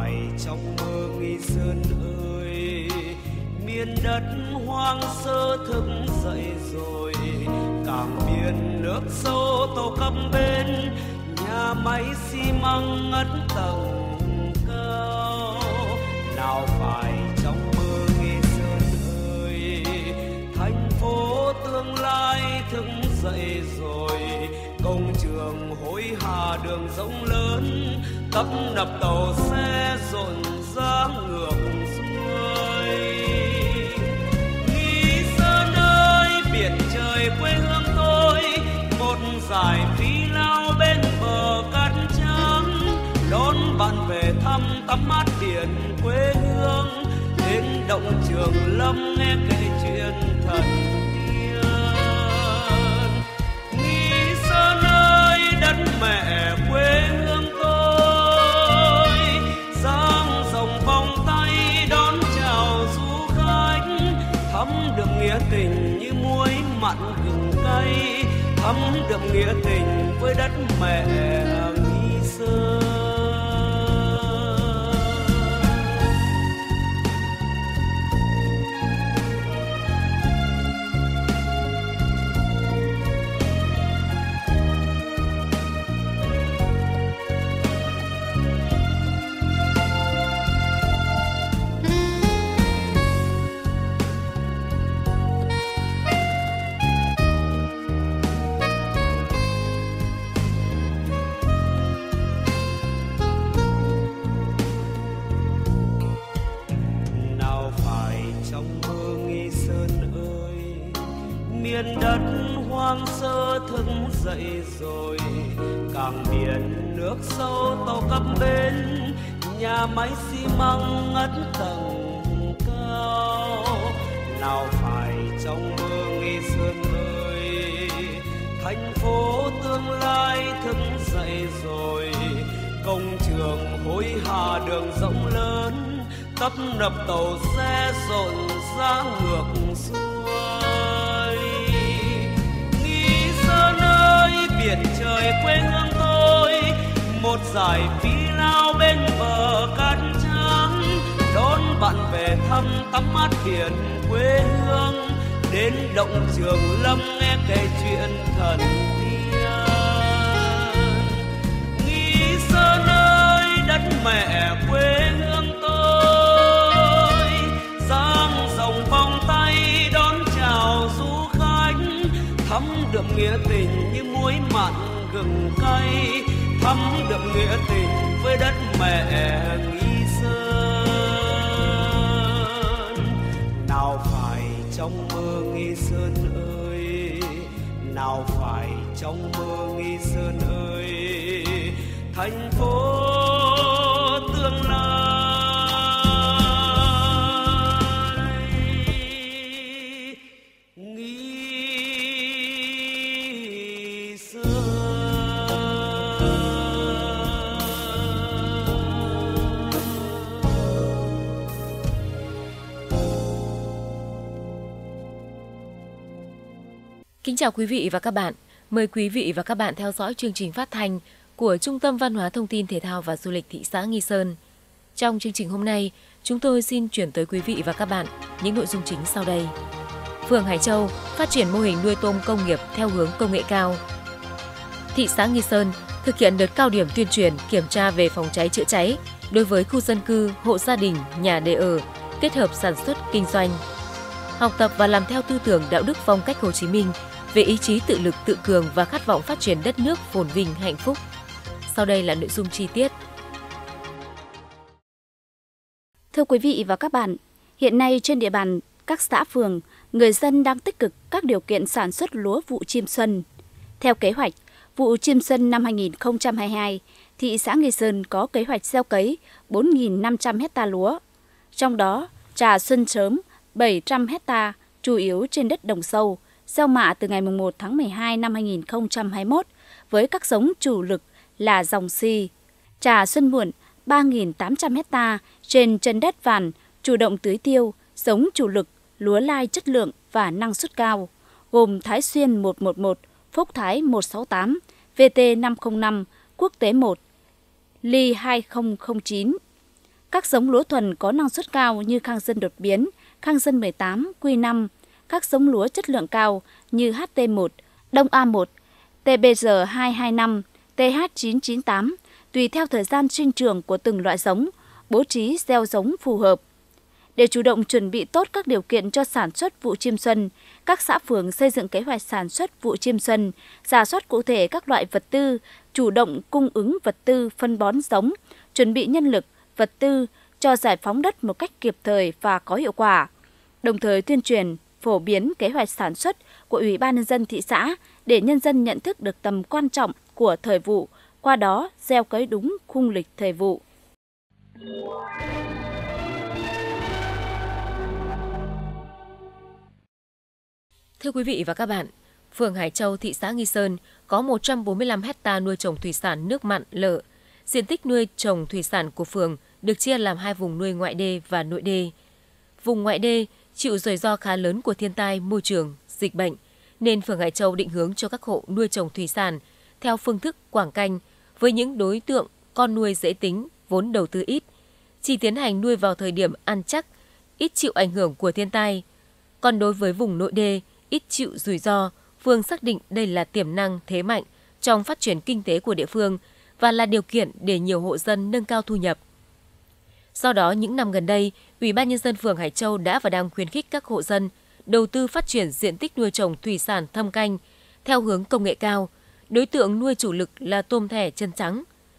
phải trong mơ Nghi Sơn ơi, miền đất hoang sơ thức dậy rồi, cảng biển nước sâu tàu cập bến, nhà máy xi măng ngất tầng cao. Nào phải trong mơ Nghi Sơn ơi, thành phố tương lai thức dậy rồi, công trường hối hả đường rộng lớn, tấp nập tàu xe rộn rã ngược xuôi. Nghi Sơn ơi, biển trời quê hương tôi, một dải phi lao bên bờ cát trắng, đón bạn về thăm tắm mát biển quê hương, đến động Trường Lâm nghe kể chuyện thần tiên. Nghi Sơn ơi, đất mẹ quê hương tôi, dang rộng vòng tay đón chào du khách, thấm đượm nghĩa tình như muối mặn gừng cay, thấm đượm nghĩa tình với đất mẹ Nghi Sơn. Miền đất hoang sơ thức dậy rồi, cảng biển nước sâu tàu cập bến, nhà máy xi măng ngất tầng cao. Nào phải trong mơ Nghi Sơn ơi, thành phố tương lai thức dậy rồi, công trường hối hả đường rộng lớn, tấp nập tàu xe rộn rã ngược xuôi. Biển trời quê hương tôi, một dải phi lao bên bờ cát trắng, đón bạn về thăm tắm mát biển quê hương, đến động Trường Lâm nghe kể chuyện thần tiên. Nghi Sơn ơi, đất mẹ quê hương tôi, dang rộng vòng tay đón chào du khách, thấm đượm nghĩa tình như muối mặn gừng cay, thấm đượm nghĩa tình với đất mẹ Nghi Sơn. Nào phải trong mơ Nghi Sơn ơi, nào phải trong mơ Nghi Sơn ơi, thành phố tương lai. Kính chào quý vị và các bạn. Mời quý vị và các bạn theo dõi chương trình phát thanh của Trung tâm Văn hóa Thông tin Thể thao và Du lịch thị xã Nghi Sơn. Trong chương trình hôm nay, chúng tôi xin chuyển tới quý vị và các bạn những nội dung chính sau đây. Phường Hải Châu phát triển mô hình nuôi tôm công nghiệp theo hướng công nghệ cao. Thị xã Nghi Sơn thực hiện đợt cao điểm tuyên truyền kiểm tra về phòng cháy chữa cháy đối với khu dân cư, hộ gia đình, nhà để ở, kết hợp sản xuất kinh doanh. Học tập và làm theo tư tưởng đạo đức phong cách Hồ Chí Minh về ý chí tự lực tự cường và khát vọng phát triển đất nước phồn vinh hạnh phúc. Sau đây là nội dung chi tiết. Thưa quý vị và các bạn, hiện nay trên địa bàn các xã phường, người dân đang tích cực các điều kiện sản xuất lúa vụ chiêm xuân. Theo kế hoạch, vụ chiêm xuân năm 2022, thị xã Nghi Sơn có kế hoạch gieo cấy 4.500 hecta lúa. Trong đó, trà xuân sớm 700 hecta, chủ yếu trên đất đồng sâu, gieo mạ từ ngày 1 tháng 12 năm 2021 với các giống chủ lực là dòng Si. Trà xuân muộn 3.800 hecta trên chân đất vàn, chủ động tưới tiêu, giống chủ lực, lúa lai chất lượng và năng suất cao, gồm Thái Xuyên 111, Phúc Thái 168, VT 505, Quốc tế 1, Ly 2009. Các giống lúa thuần có năng suất cao như Khang Dân đột biến, Khang Dân 18, Q5, các giống lúa chất lượng cao như HT1, Đông A1, TBR225, TH998, tùy theo thời gian sinh trưởng của từng loại giống, bố trí gieo giống phù hợp. Để chủ động chuẩn bị tốt các điều kiện cho sản xuất vụ chiêm xuân, các xã phường xây dựng kế hoạch sản xuất vụ chiêm xuân, rà soát cụ thể các loại vật tư, chủ động cung ứng vật tư, phân bón giống, chuẩn bị nhân lực, vật tư cho giải phóng đất một cách kịp thời và có hiệu quả. Đồng thời tuyên truyền, phổ biến kế hoạch sản xuất của Ủy ban Nhân dân thị xã để nhân dân nhận thức được tầm quan trọng của thời vụ, qua đó gieo cấy đúng khung lịch thời vụ. Thưa quý vị và các bạn, phường Hải Châu, thị xã Nghi Sơn có 145 ha nuôi trồng thủy sản nước mặn lợ. Diện tích nuôi trồng thủy sản của phường được chia làm 2 vùng nuôi ngoại đê và nội đê. Vùng ngoại đê chịu rủi ro khá lớn của thiên tai, môi trường, dịch bệnh, nên phường Hải Châu định hướng cho các hộ nuôi trồng thủy sản theo phương thức quảng canh với những đối tượng con nuôi dễ tính, vốn đầu tư ít, chỉ tiến hành nuôi vào thời điểm ăn chắc, ít chịu ảnh hưởng của thiên tai. Còn đối với vùng nội đê, ít chịu rủi ro, phường xác định đây là tiềm năng thế mạnh trong phát triển kinh tế của địa phương và là điều kiện để nhiều hộ dân nâng cao thu nhập. Do đó, những năm gần đây, Ủy ban Nhân dân phường Hải Châu đã và đang khuyến khích các hộ dân đầu tư phát triển diện tích nuôi trồng thủy sản thâm canh theo hướng công nghệ cao. Đối tượng nuôi chủ lực là tôm thẻ chân trắng.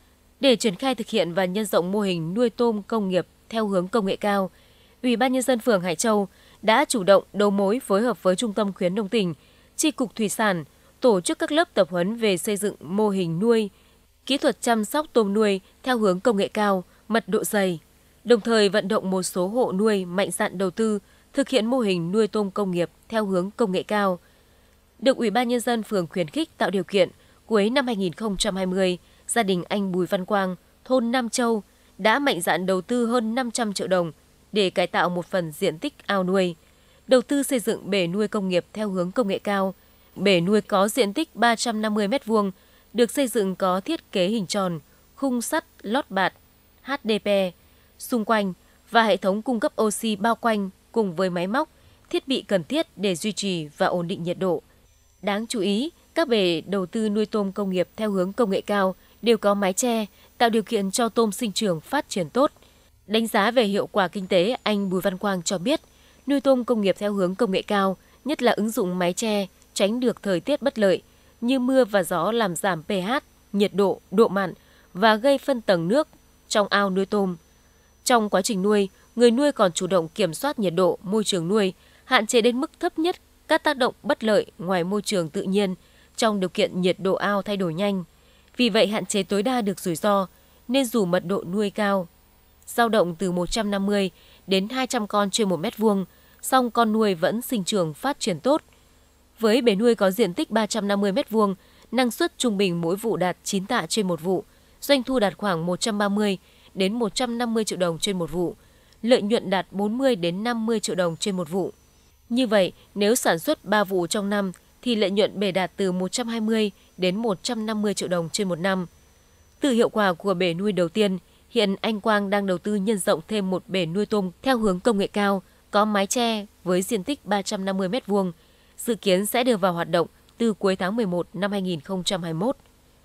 Để triển khai thực hiện và nhân rộng mô hình nuôi tôm công nghiệp theo hướng công nghệ cao, Ủy ban Nhân dân phường Hải Châu đã chủ động đấu mối phối hợp với Trung tâm khuyến nông tỉnh, Chi cục Thủy sản, tổ chức các lớp tập huấn về xây dựng mô hình nuôi, kỹ thuật chăm sóc tôm nuôi theo hướng công nghệ cao, mật độ dày, đồng thời vận động một số hộ nuôi mạnh dạn đầu tư thực hiện mô hình nuôi tôm công nghiệp theo hướng công nghệ cao. Được Ủy ban Nhân dân phường khuyến khích tạo điều kiện, cuối năm 2020, gia đình anh Bùi Văn Quang, thôn Nam Châu đã mạnh dạn đầu tư hơn 500 triệu đồng để cải tạo một phần diện tích ao nuôi, đầu tư xây dựng bể nuôi công nghiệp theo hướng công nghệ cao. Bể nuôi có diện tích 350 m2, được xây dựng có thiết kế hình tròn, khung sắt lót bạt, HDP xung quanh và hệ thống cung cấp oxy bao quanh cùng với máy móc, thiết bị cần thiết để duy trì và ổn định nhiệt độ. Đáng chú ý, các bể đầu tư nuôi tôm công nghiệp theo hướng công nghệ cao đều có mái che, tạo điều kiện cho tôm sinh trưởng phát triển tốt. Đánh giá về hiệu quả kinh tế, anh Bùi Văn Quang cho biết, nuôi tôm công nghiệp theo hướng công nghệ cao, nhất là ứng dụng mái che, tránh được thời tiết bất lợi như mưa và gió làm giảm pH, nhiệt độ, độ mặn và gây phân tầng nước trong ao nuôi tôm. Trong quá trình nuôi, người nuôi còn chủ động kiểm soát nhiệt độ, môi trường nuôi, hạn chế đến mức thấp nhất các tác động bất lợi ngoài môi trường tự nhiên trong điều kiện nhiệt độ ao thay đổi nhanh. Vì vậy hạn chế tối đa được rủi ro, nên dù mật độ nuôi cao, dao động từ 150 đến 200 con trên 1 mét vuông, song con nuôi vẫn sinh trưởng phát triển tốt. Với bể nuôi có diện tích 350 m2, năng suất trung bình mỗi vụ đạt 9 tạ trên một vụ, doanh thu đạt khoảng 130 đến 150 triệu đồng trên một vụ, lợi nhuận đạt 40 đến 50 triệu đồng trên một vụ. Như vậy, nếu sản xuất 3 vụ trong năm thì lợi nhuận bể đạt từ 120 đến 150 triệu đồng trên một năm. Từ hiệu quả của bể nuôi đầu tiên, hiện anh Quang đang đầu tư nhân rộng thêm một bể nuôi tôm theo hướng công nghệ cao, có mái che với diện tích 350 m2, dự kiến sẽ đưa vào hoạt động từ cuối tháng 11 năm 2021.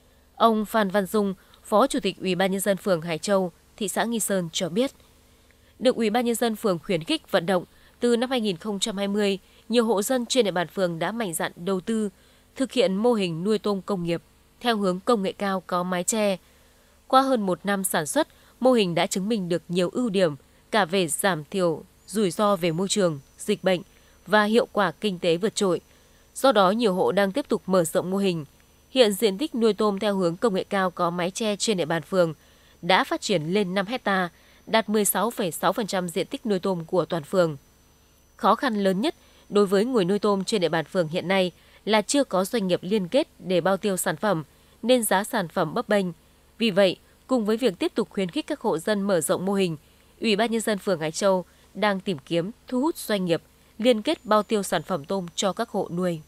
Ông Phan Văn Dung, Phó Chủ tịch Ủy ban Nhân dân phường Hải Châu, thị xã Nghi Sơn cho biết, được Ủy ban Nhân dân phường khuyến khích vận động, từ năm 2020, nhiều hộ dân trên địa bàn phường đã mạnh dạn đầu tư, thực hiện mô hình nuôi tôm công nghiệp theo hướng công nghệ cao có mái che. Qua hơn 1 năm sản xuất, mô hình đã chứng minh được nhiều ưu điểm cả về giảm thiểu rủi ro về môi trường, dịch bệnh và hiệu quả kinh tế vượt trội. Do đó, nhiều hộ đang tiếp tục mở rộng mô hình. Hiện diện tích nuôi tôm theo hướng công nghệ cao có mái che trên địa bàn phường đã phát triển lên 5 hectare, đạt 16,6% diện tích nuôi tôm của toàn phường. Khó khăn lớn nhất đối với người nuôi tôm trên địa bàn phường hiện nay là chưa có doanh nghiệp liên kết để bao tiêu sản phẩm, nên giá sản phẩm bấp bênh. Vì vậy, cùng với việc tiếp tục khuyến khích các hộ dân mở rộng mô hình, Ủy ban Nhân dân phường Hải Châu đang tìm kiếm thu hút doanh nghiệp liên kết bao tiêu sản phẩm tôm cho các hộ nuôi.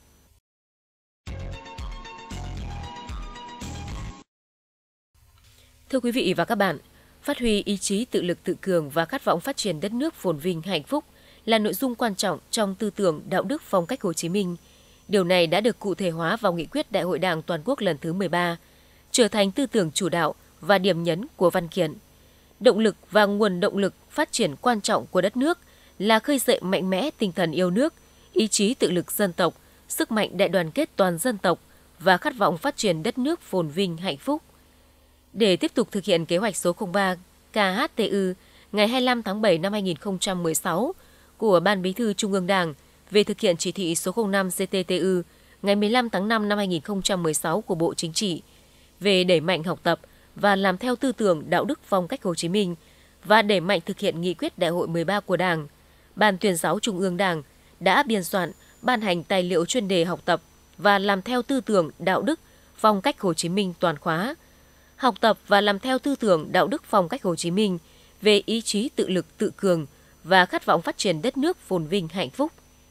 Thưa quý vị và các bạn, Phát huy ý chí tự lực tự cường và khát vọng phát triển đất nước phồn vinh hạnh phúc là nội dung quan trọng trong tư tưởng đạo đức phong cách Hồ Chí Minh. Điều này đã được cụ thể hóa vào nghị quyết Đại hội Đảng Toàn quốc lần thứ 13, trở thành tư tưởng chủ đạo và điểm nhấn của văn kiện. Động lực và nguồn động lực phát triển quan trọng của đất nước là khơi dậy mạnh mẽ tinh thần yêu nước, ý chí tự lực dân tộc, sức mạnh đại đoàn kết toàn dân tộc và khát vọng phát triển đất nước phồn vinh hạnh phúc. Để tiếp tục thực hiện kế hoạch số 03 KHTU ngày 25 tháng 7 năm 2016 của Ban Bí thư Trung ương Đảng về thực hiện chỉ thị số 05 CTTU ngày 15 tháng 5 năm 2016 của Bộ Chính trị về đẩy mạnh học tập và làm theo tư tưởng đạo đức phong cách Hồ Chí Minh và đẩy mạnh thực hiện nghị quyết Đại hội 13 của Đảng, Ban Tuyên giáo Trung ương Đảng đã biên soạn, ban hành tài liệu chuyên đề học tập và làm theo tư tưởng đạo đức phong cách Hồ Chí Minh toàn khóa. Học tập và làm theo tư tưởng đạo đức phong cách Hồ Chí Minh về ý chí tự lực tự cường và khát vọng phát triển đất nước phồn vinh hạnh phúc.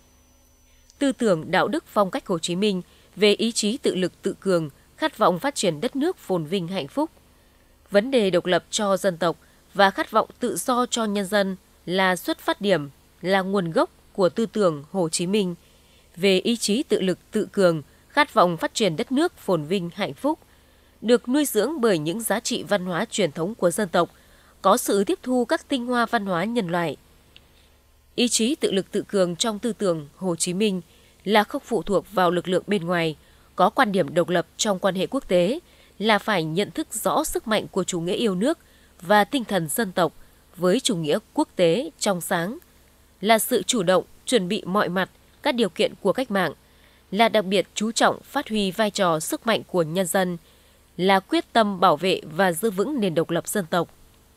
Tư tưởng đạo đức phong cách Hồ Chí Minh về ý chí tự lực tự cường, khát vọng phát triển đất nước phồn vinh hạnh phúc. Vấn đề độc lập cho dân tộc và khát vọng tự do cho nhân dân là xuất phát điểm, là nguồn gốc của tư tưởng Hồ Chí Minh về ý chí tự lực tự cường, khát vọng phát triển đất nước phồn vinh hạnh phúc, được nuôi dưỡng bởi những giá trị văn hóa truyền thống của dân tộc, có sự tiếp thu các tinh hoa văn hóa nhân loại. Ý chí tự lực tự cường trong tư tưởng Hồ Chí Minh là không phụ thuộc vào lực lượng bên ngoài, có quan điểm độc lập trong quan hệ quốc tế, là phải nhận thức rõ sức mạnh của chủ nghĩa yêu nước và tinh thần dân tộc với chủ nghĩa quốc tế trong sáng, là sự chủ động, chuẩn bị mọi mặt các điều kiện của cách mạng, là đặc biệt chú trọng phát huy vai trò sức mạnh của nhân dân, là quyết tâm bảo vệ và giữ vững nền độc lập dân tộc.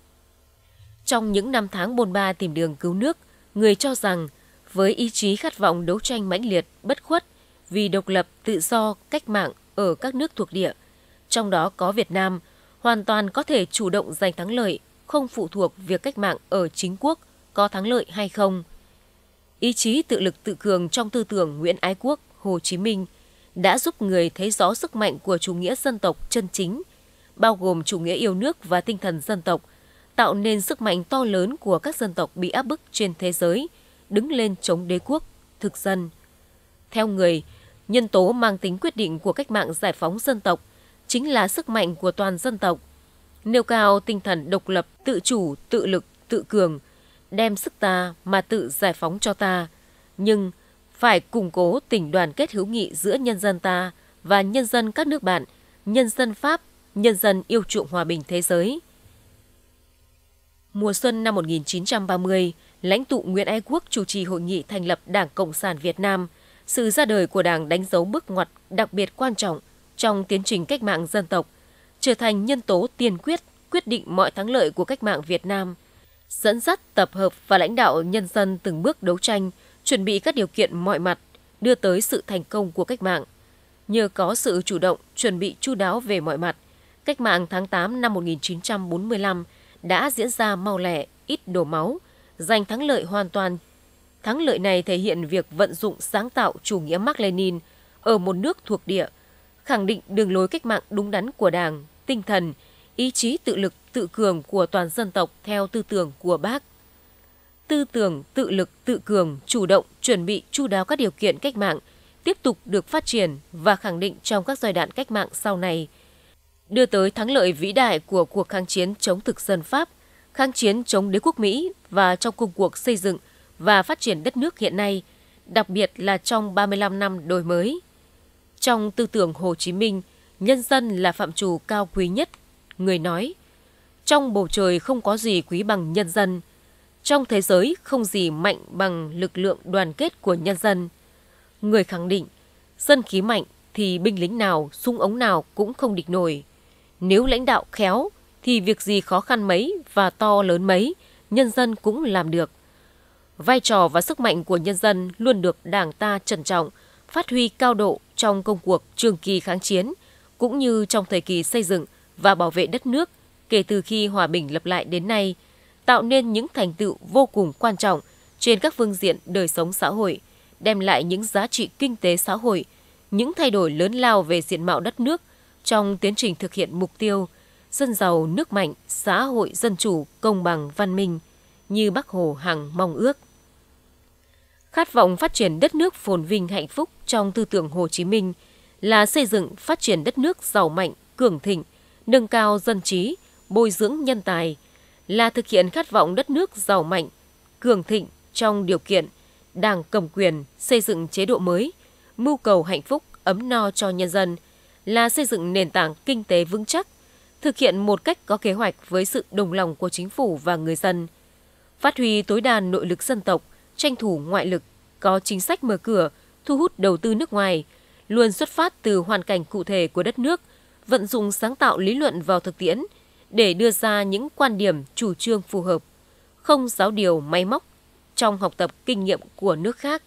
Trong những năm tháng bôn ba tìm đường cứu nước, người cho rằng với ý chí khát vọng đấu tranh mãnh liệt, bất khuất vì độc lập, tự do, cách mạng ở các nước thuộc địa, trong đó có Việt Nam, hoàn toàn có thể chủ động giành thắng lợi, không phụ thuộc việc cách mạng ở chính quốc có thắng lợi hay không. Ý chí tự lực tự cường trong tư tưởng Nguyễn Ái Quốc, Hồ Chí Minh đã giúp người thấy rõ sức mạnh của chủ nghĩa dân tộc chân chính, bao gồm chủ nghĩa yêu nước và tinh thần dân tộc, tạo nên sức mạnh to lớn của các dân tộc bị áp bức trên thế giới, đứng lên chống đế quốc, thực dân. Theo người, nhân tố mang tính quyết định của cách mạng giải phóng dân tộc chính là sức mạnh của toàn dân tộc, nêu cao tinh thần độc lập, tự chủ, tự lực, tự cường, đem sức ta mà tự giải phóng cho ta, nhưng phải củng cố tình đoàn kết hữu nghị giữa nhân dân ta và nhân dân các nước bạn, nhân dân Pháp, nhân dân yêu chuộng hòa bình thế giới. Mùa xuân năm 1930, lãnh tụ Nguyễn Ái Quốc chủ trì hội nghị thành lập Đảng Cộng sản Việt Nam. Sự ra đời của Đảng đánh dấu bước ngoặt đặc biệt quan trọng trong tiến trình cách mạng dân tộc, trở thành nhân tố tiên quyết quyết định mọi thắng lợi của cách mạng Việt Nam, dẫn dắt, tập hợp và lãnh đạo nhân dân từng bước đấu tranh, chuẩn bị các điều kiện mọi mặt, đưa tới sự thành công của cách mạng. Nhờ có sự chủ động, chuẩn bị chu đáo về mọi mặt, cách mạng tháng 8 năm 1945 đã diễn ra mau lẹ, ít đổ máu, giành thắng lợi hoàn toàn. Thắng lợi này thể hiện việc vận dụng sáng tạo chủ nghĩa Mác-Lênin ở một nước thuộc địa, khẳng định đường lối cách mạng đúng đắn của Đảng, tinh thần, ý chí tự lực tự cường của toàn dân tộc theo tư tưởng của Bác. Tư tưởng tự lực tự cường, chủ động, chuẩn bị chu đáo các điều kiện cách mạng tiếp tục được phát triển và khẳng định trong các giai đoạn cách mạng sau này, đưa tới thắng lợi vĩ đại của cuộc kháng chiến chống thực dân Pháp, kháng chiến chống đế quốc Mỹ và trong công cuộc xây dựng và phát triển đất nước hiện nay, đặc biệt là trong 35 năm đổi mới. Trong tư tưởng Hồ Chí Minh, nhân dân là phạm trù cao quý nhất. Người nói, trong bầu trời không có gì quý bằng nhân dân, trong thế giới không gì mạnh bằng lực lượng đoàn kết của nhân dân. Người khẳng định, dân khí mạnh thì binh lính nào, súng ống nào cũng không địch nổi. Nếu lãnh đạo khéo thì việc gì khó khăn mấy và to lớn mấy, nhân dân cũng làm được. Vai trò và sức mạnh của nhân dân luôn được Đảng ta trân trọng, phát huy cao độ trong công cuộc trường kỳ kháng chiến, cũng như trong thời kỳ xây dựng và bảo vệ đất nước kể từ khi hòa bình lập lại đến nay, tạo nên những thành tựu vô cùng quan trọng trên các phương diện đời sống xã hội, đem lại những giá trị kinh tế xã hội, những thay đổi lớn lao về diện mạo đất nước trong tiến trình thực hiện mục tiêu dân giàu nước mạnh, xã hội dân chủ, công bằng, văn minh, như Bác Hồ hằng mong ước. Khát vọng phát triển đất nước phồn vinh hạnh phúc trong tư tưởng Hồ Chí Minh là xây dựng phát triển đất nước giàu mạnh, cường thịnh, nâng cao dân trí, bồi dưỡng nhân tài, là thực hiện khát vọng đất nước giàu mạnh, cường thịnh trong điều kiện Đảng cầm quyền, xây dựng chế độ mới, mưu cầu hạnh phúc, ấm no cho nhân dân, là xây dựng nền tảng kinh tế vững chắc, thực hiện một cách có kế hoạch với sự đồng lòng của chính phủ và người dân, phát huy tối đa nội lực dân tộc, tranh thủ ngoại lực, có chính sách mở cửa, thu hút đầu tư nước ngoài, luôn xuất phát từ hoàn cảnh cụ thể của đất nước, vận dụng sáng tạo lý luận vào thực tiễn để đưa ra những quan điểm chủ trương phù hợp, không giáo điều máy móc trong học tập kinh nghiệm của nước khác.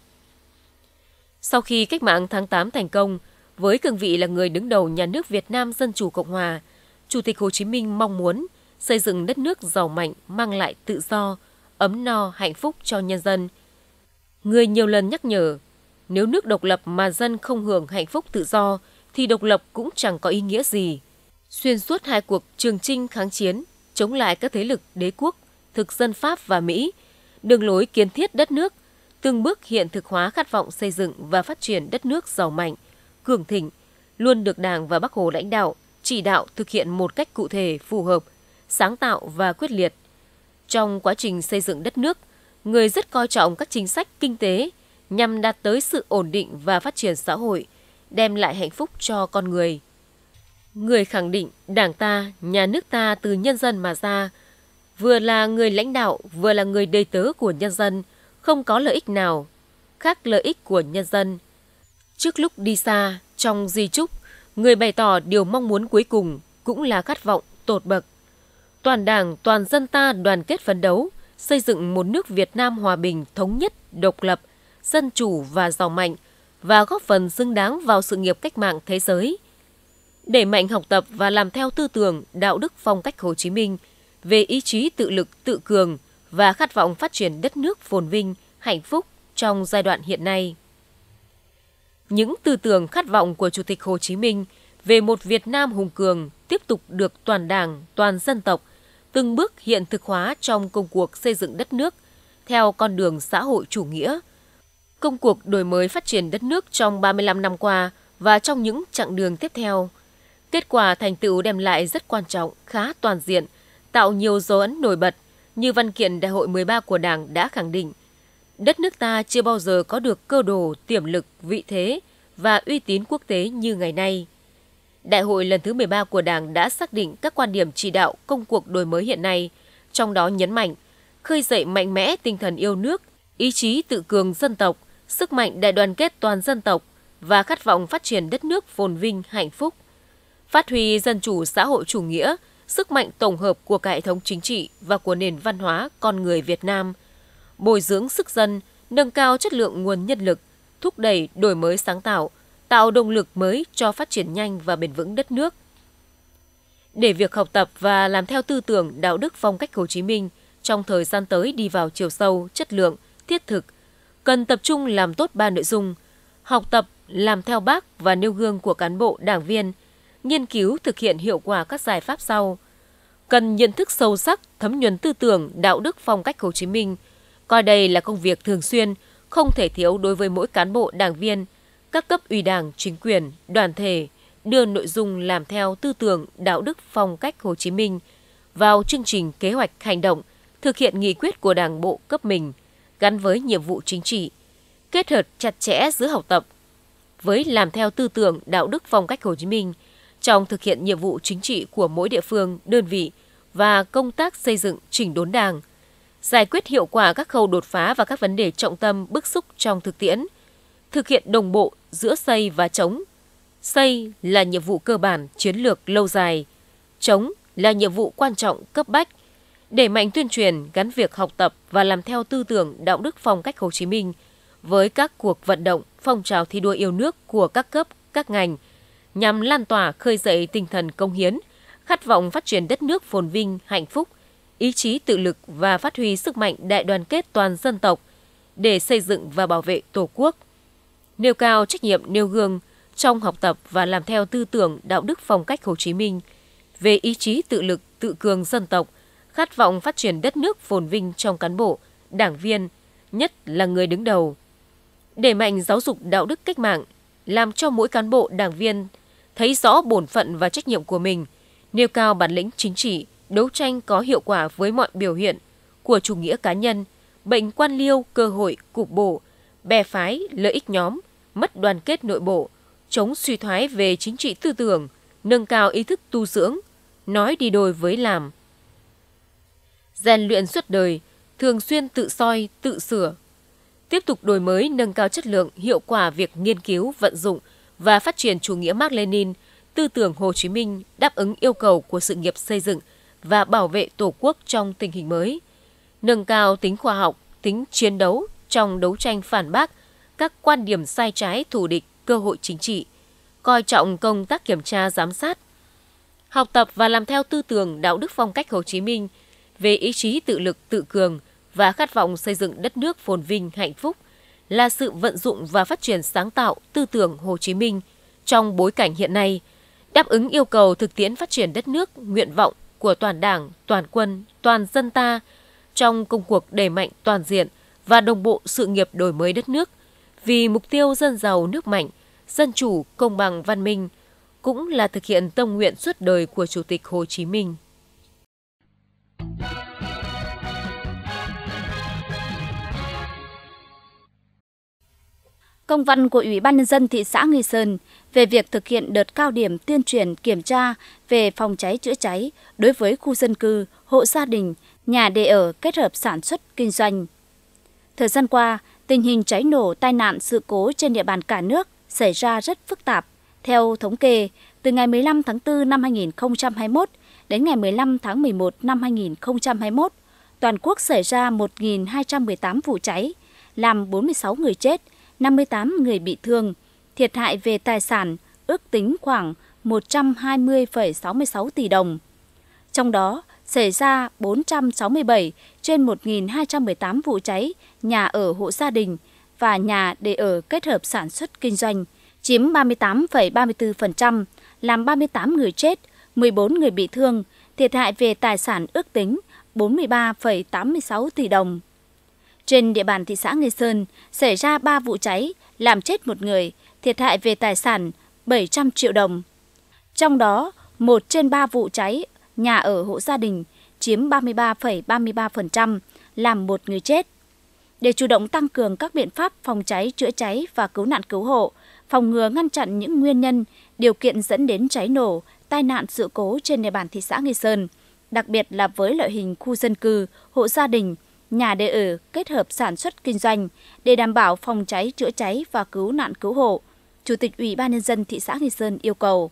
Sau khi cách mạng tháng 8 thành công, với cương vị là người đứng đầu nhà nước Việt Nam Dân Chủ Cộng Hòa, Chủ tịch Hồ Chí Minh mong muốn xây dựng đất nước giàu mạnh, mang lại tự do, ấm no, hạnh phúc cho nhân dân. Người nhiều lần nhắc nhở, nếu nước độc lập mà dân không hưởng hạnh phúc tự do, thì độc lập cũng chẳng có ý nghĩa gì. Xuyên suốt hai cuộc Trường Chinh kháng chiến, chống lại các thế lực đế quốc, thực dân Pháp và Mỹ, đường lối kiến thiết đất nước, từng bước hiện thực hóa khát vọng xây dựng và phát triển đất nước giàu mạnh, cường thịnh, luôn được Đảng và Bác Hồ lãnh đạo, chỉ đạo thực hiện một cách cụ thể, phù hợp, sáng tạo và quyết liệt. Trong quá trình xây dựng đất nước, người rất coi trọng các chính sách kinh tế nhằm đạt tới sự ổn định và phát triển xã hội, đem lại hạnh phúc cho con người. Người khẳng định Đảng ta, nhà nước ta từ nhân dân mà ra, vừa là người lãnh đạo, vừa là người đầy tớ của nhân dân, không có lợi ích nào khác lợi ích của nhân dân. Trước lúc đi xa, trong di chúc, người bày tỏ điều mong muốn cuối cùng cũng là khát vọng tột bậc. Toàn Đảng, toàn dân ta đoàn kết phấn đấu, xây dựng một nước Việt Nam hòa bình, thống nhất, độc lập, dân chủ và giàu mạnh, và góp phần xứng đáng vào sự nghiệp cách mạng thế giới. Đẩy mạnh học tập và làm theo tư tưởng, đạo đức phong cách Hồ Chí Minh về ý chí tự lực, tự cường và khát vọng phát triển đất nước phồn vinh, hạnh phúc trong giai đoạn hiện nay. Những tư tưởng khát vọng của Chủ tịch Hồ Chí Minh về một Việt Nam hùng cường tiếp tục được toàn Đảng, toàn dân tộc từng bước hiện thực hóa trong công cuộc xây dựng đất nước theo con đường xã hội chủ nghĩa. Công cuộc đổi mới phát triển đất nước trong 35 năm qua và trong những chặng đường tiếp theo. Kết quả thành tựu đem lại rất quan trọng, khá toàn diện, tạo nhiều dấu ấn nổi bật như văn kiện Đại hội 13 của Đảng đã khẳng định. Đất nước ta chưa bao giờ có được cơ đồ, tiềm lực, vị thế và uy tín quốc tế như ngày nay. Đại hội lần thứ 13 của Đảng đã xác định các quan điểm chỉ đạo công cuộc đổi mới hiện nay, trong đó nhấn mạnh, khơi dậy mạnh mẽ tinh thần yêu nước, ý chí tự cường dân tộc, sức mạnh đại đoàn kết toàn dân tộc và khát vọng phát triển đất nước phồn vinh, hạnh phúc. Phát huy dân chủ xã hội chủ nghĩa, sức mạnh tổng hợp của cả hệ thống chính trị và của nền văn hóa con người Việt Nam, bồi dưỡng sức dân, nâng cao chất lượng nguồn nhân lực, thúc đẩy đổi mới sáng tạo, tạo động lực mới cho phát triển nhanh và bền vững đất nước. Để việc học tập và làm theo tư tưởng đạo đức phong cách Hồ Chí Minh trong thời gian tới đi vào chiều sâu, chất lượng, thiết thực, cần tập trung làm tốt 3 nội dung: học tập, làm theo Bác và nêu gương của cán bộ, đảng viên, nghiên cứu thực hiện hiệu quả các giải pháp sau. Cần nhận thức sâu sắc, thấm nhuần tư tưởng đạo đức phong cách Hồ Chí Minh, coi đây là công việc thường xuyên, không thể thiếu đối với mỗi cán bộ, đảng viên, các cấp ủy Đảng, chính quyền, đoàn thể, đưa nội dung làm theo tư tưởng đạo đức phong cách Hồ Chí Minh vào chương trình kế hoạch hành động, thực hiện nghị quyết của Đảng bộ cấp mình, gắn với nhiệm vụ chính trị, kết hợp chặt chẽ giữa học tập với làm theo tư tưởng đạo đức phong cách Hồ Chí Minh trong thực hiện nhiệm vụ chính trị của mỗi địa phương, đơn vị và công tác xây dựng chỉnh đốn Đảng, giải quyết hiệu quả các khâu đột phá và các vấn đề trọng tâm bức xúc trong thực tiễn, thực hiện đồng bộ giữa xây và chống. Xây là nhiệm vụ cơ bản, chiến lược lâu dài, chống là nhiệm vụ quan trọng cấp bách. Đẩy mạnh tuyên truyền gắn việc học tập và làm theo tư tưởng đạo đức phong cách Hồ Chí Minh với các cuộc vận động, phong trào thi đua yêu nước của các cấp, các ngành, nhằm lan tỏa khơi dậy tinh thần cống hiến, khát vọng phát triển đất nước phồn vinh, hạnh phúc, ý chí tự lực và phát huy sức mạnh đại đoàn kết toàn dân tộc để xây dựng và bảo vệ Tổ quốc. Nêu cao trách nhiệm nêu gương trong học tập và làm theo tư tưởng đạo đức phong cách Hồ Chí Minh về ý chí tự lực, tự cường dân tộc, khát vọng phát triển đất nước phồn vinh trong cán bộ, đảng viên, nhất là người đứng đầu. Đẩy mạnh giáo dục đạo đức cách mạng, làm cho mỗi cán bộ đảng viên thấy rõ bổn phận và trách nhiệm của mình, nêu cao bản lĩnh chính trị, đấu tranh có hiệu quả với mọi biểu hiện của chủ nghĩa cá nhân, bệnh quan liêu, cơ hội, cục bộ, bè phái, lợi ích nhóm, mất đoàn kết nội bộ, chống suy thoái về chính trị tư tưởng, nâng cao ý thức tu dưỡng, nói đi đôi với làm. Rèn luyện suốt đời, thường xuyên tự soi, tự sửa. Tiếp tục đổi mới, nâng cao chất lượng, hiệu quả việc nghiên cứu, vận dụng và phát triển chủ nghĩa Mác Lênin, tư tưởng Hồ Chí Minh đáp ứng yêu cầu của sự nghiệp xây dựng và bảo vệ Tổ quốc trong tình hình mới. Nâng cao tính khoa học, tính chiến đấu trong đấu tranh phản bác các quan điểm sai trái thù địch, cơ hội chính trị, coi trọng công tác kiểm tra giám sát, học tập và làm theo tư tưởng đạo đức phong cách Hồ Chí Minh về ý chí tự lực tự cường và khát vọng xây dựng đất nước phồn vinh hạnh phúc là sự vận dụng và phát triển sáng tạo tư tưởng Hồ Chí Minh trong bối cảnh hiện nay, đáp ứng yêu cầu thực tiễn phát triển đất nước, nguyện vọng của toàn Đảng, toàn quân, toàn dân ta trong công cuộc đẩy mạnh toàn diện và đồng bộ sự nghiệp đổi mới đất nước vì mục tiêu dân giàu nước mạnh, dân chủ, công bằng, văn minh, cũng là thực hiện tâm nguyện suốt đời của Chủ tịch Hồ Chí Minh. Công văn của Ủy ban Nhân dân thị xã Nghi Sơn về việc thực hiện đợt cao điểm tuyên truyền kiểm tra về phòng cháy chữa cháy đối với khu dân cư, hộ gia đình, nhà để ở kết hợp sản xuất, kinh doanh. Thời gian qua, tình hình cháy nổ, tai nạn, sự cố trên địa bàn cả nước xảy ra rất phức tạp. Theo thống kê, từ ngày 15 tháng 4 năm 2021 đến ngày 15 tháng 11 năm 2021, toàn quốc xảy ra 1.218 vụ cháy, làm 46 người chết, 58 người bị thương, thiệt hại về tài sản ước tính khoảng 120,66 tỷ đồng. Trong đó, xảy ra 467 trên 1.218 vụ cháy nhà ở hộ gia đình và nhà để ở kết hợp sản xuất kinh doanh, chiếm 38,34%, làm 38 người chết, 14 người bị thương, thiệt hại về tài sản ước tính 43,86 tỷ đồng. Trên địa bàn thị xã Nghi Sơn xảy ra 3 vụ cháy, làm chết 1 người, thiệt hại về tài sản 700 triệu đồng. Trong đó, 1 trên 3 vụ cháy nhà ở hộ gia đình chiếm 33,33%, làm 1 người chết. Để chủ động tăng cường các biện pháp phòng cháy, chữa cháy và cứu nạn cứu hộ, phòng ngừa ngăn chặn những nguyên nhân, điều kiện dẫn đến cháy nổ, tai nạn sự cố trên địa bàn thị xã Nghi Sơn, đặc biệt là với loại hình khu dân cư, hộ gia đình, nhà để ở kết hợp sản xuất kinh doanh để đảm bảo phòng cháy, chữa cháy và cứu nạn cứu hộ, Chủ tịch Ủy ban Nhân dân thị xã Nghi Sơn yêu cầu.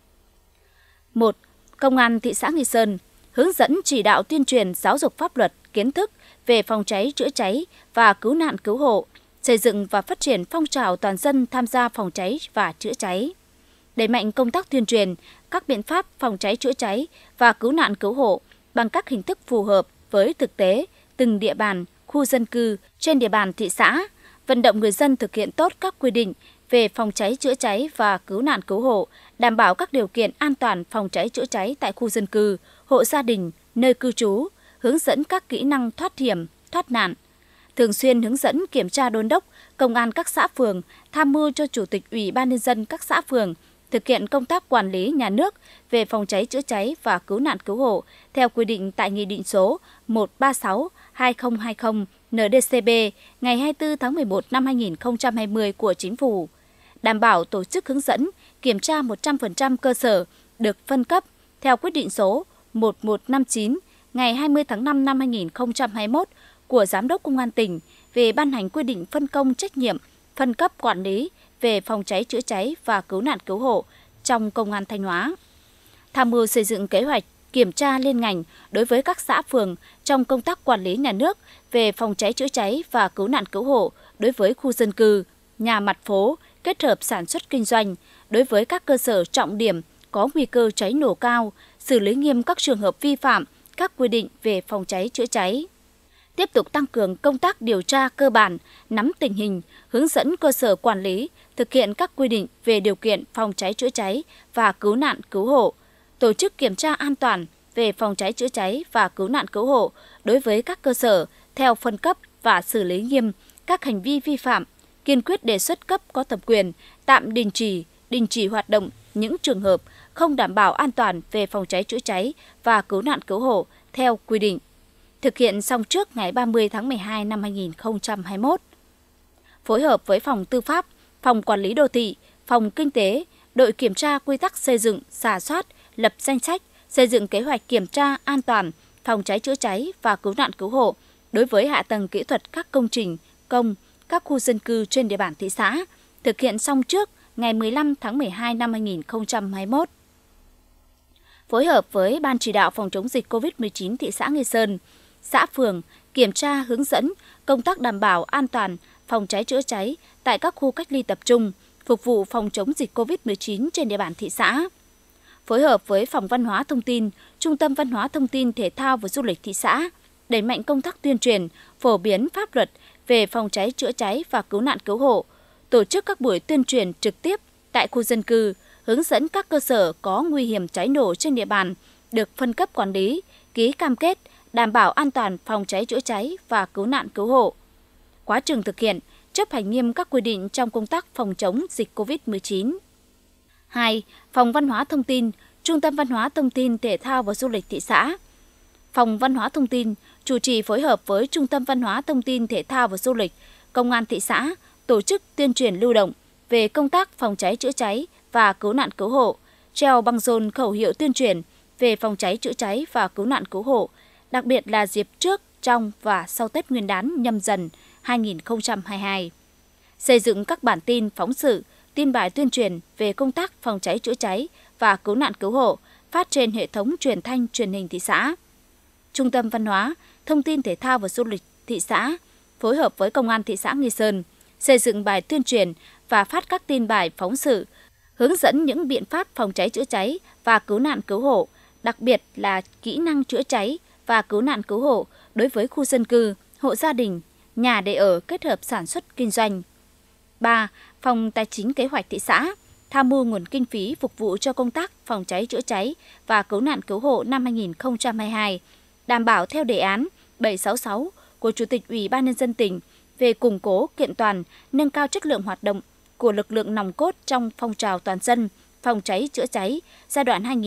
1. Công an thị xã Nghi Sơn hướng dẫn chỉ đạo tuyên truyền giáo dục pháp luật, kiến thức về phòng cháy, chữa cháy và cứu nạn cứu hộ, xây dựng và phát triển phong trào toàn dân tham gia phòng cháy và chữa cháy. Đẩy mạnh công tác tuyên truyền các biện pháp phòng cháy, chữa cháy và cứu nạn cứu hộ bằng các hình thức phù hợp với thực tế từng địa bàn, khu dân cư trên địa bàn thị xã, vận động người dân thực hiện tốt các quy định về phòng cháy, chữa cháy và cứu nạn cứu hộ, đảm bảo các điều kiện an toàn phòng cháy, chữa cháy tại khu dân cư, hộ gia đình, nơi cư trú, hướng dẫn các kỹ năng thoát hiểm, thoát nạn. Thường xuyên hướng dẫn kiểm tra đôn đốc công an các xã phường, tham mưu cho Chủ tịch Ủy ban Nhân dân các xã phường thực hiện công tác quản lý nhà nước về phòng cháy, chữa cháy và cứu nạn cứu hộ theo quy định tại Nghị định số 136/2020 NĐ-CB ngày 24 tháng 11 năm 2020 của Chính phủ, đảm bảo tổ chức hướng dẫn, kiểm tra 100% cơ sở được phân cấp theo quyết định số 1159 ngày 20 tháng 5 năm 2021 của Giám đốc Công an tỉnh về ban hành quy định phân công trách nhiệm, phân cấp quản lý về phòng cháy, chữa cháy và cứu nạn cứu hộ trong Công an Thanh Hóa. Tham mưu xây dựng kế hoạch kiểm tra liên ngành đối với các xã phường trong công tác quản lý nhà nước về phòng cháy, chữa cháy và cứu nạn cứu hộ đối với khu dân cư, nhà mặt phố, kết hợp sản xuất kinh doanh, đối với các cơ sở trọng điểm có nguy cơ cháy nổ cao, xử lý nghiêm các trường hợp vi phạm các quy định về phòng cháy, chữa cháy. Tiếp tục tăng cường công tác điều tra cơ bản, nắm tình hình, hướng dẫn cơ sở quản lý, thực hiện các quy định về điều kiện phòng cháy, chữa cháy và cứu nạn cứu hộ, tổ chức kiểm tra an toàn về phòng cháy chữa cháy và cứu nạn cứu hộ đối với các cơ sở theo phân cấp và xử lý nghiêm các hành vi vi phạm, kiên quyết đề xuất cấp có thẩm quyền tạm đình chỉ hoạt động những trường hợp không đảm bảo an toàn về phòng cháy chữa cháy và cứu nạn cứu hộ theo quy định, thực hiện xong trước ngày 30 tháng 12 năm 2021. Phối hợp với Phòng Tư pháp, Phòng Quản lý Đô thị, Phòng Kinh tế, đội kiểm tra quy tắc xây dựng, rà soát, lập danh sách, xây dựng kế hoạch kiểm tra an toàn phòng cháy chữa cháy và cứu nạn cứu hộ đối với hạ tầng kỹ thuật các công trình công, các khu dân cư trên địa bàn thị xã, thực hiện xong trước ngày 15 tháng 12 năm 2021. Phối hợp với Ban chỉ đạo phòng chống dịch COVID-19 thị xã Nghi Sơn, xã phường kiểm tra hướng dẫn công tác đảm bảo an toàn phòng cháy chữa cháy tại các khu cách ly tập trung, phục vụ phòng chống dịch COVID-19 trên địa bàn thị xã. Phối hợp với Phòng Văn hóa Thông tin, Trung tâm Văn hóa Thông tin Thể thao và Du lịch thị xã, đẩy mạnh công tác tuyên truyền, phổ biến pháp luật về phòng cháy chữa cháy và cứu nạn cứu hộ, tổ chức các buổi tuyên truyền trực tiếp tại khu dân cư, hướng dẫn các cơ sở có nguy hiểm cháy nổ trên địa bàn được phân cấp quản lý, ký cam kết đảm bảo an toàn phòng cháy chữa cháy và cứu nạn cứu hộ. Quá trình thực hiện, chấp hành nghiêm các quy định trong công tác phòng chống dịch COVID-19. 2. Phòng Văn hóa Thông tin, Trung tâm Văn hóa Thông tin Thể thao và Du lịch thị xã. Phòng Văn hóa Thông tin chủ trì phối hợp với Trung tâm Văn hóa Thông tin Thể thao và Du lịch, Công an thị xã tổ chức tuyên truyền lưu động về công tác phòng cháy chữa cháy và cứu nạn cứu hộ, treo băng rôn khẩu hiệu tuyên truyền về phòng cháy chữa cháy và cứu nạn cứu hộ, đặc biệt là dịp trước, trong và sau Tết Nguyên đán Nhâm Dần 2022. Xây dựng các bản tin phóng sự, tin bài tuyên truyền về công tác phòng cháy chữa cháy và cứu nạn cứu hộ phát trên hệ thống truyền thanh truyền hình thị xã. Trung tâm Văn hóa, Thông tin Thể thao và Du lịch thị xã phối hợp với Công an thị xã Nghi Sơn xây dựng bài tuyên truyền và phát các tin bài phóng sự, hướng dẫn những biện pháp phòng cháy chữa cháy và cứu nạn cứu hộ, đặc biệt là kỹ năng chữa cháy và cứu nạn cứu hộ đối với khu dân cư, hộ gia đình, nhà để ở kết hợp sản xuất kinh doanh. 3. Phòng Tài chính Kế hoạch thị xã tham mưu nguồn kinh phí phục vụ cho công tác phòng cháy chữa cháy và cứu nạn cứu hộ năm 2022, đảm bảo theo đề án 766 của Chủ tịch Ủy ban Nhân dân tỉnh về củng cố, kiện toàn, nâng cao chất lượng hoạt động của lực lượng nòng cốt trong phong trào toàn dân phòng cháy chữa cháy giai đoạn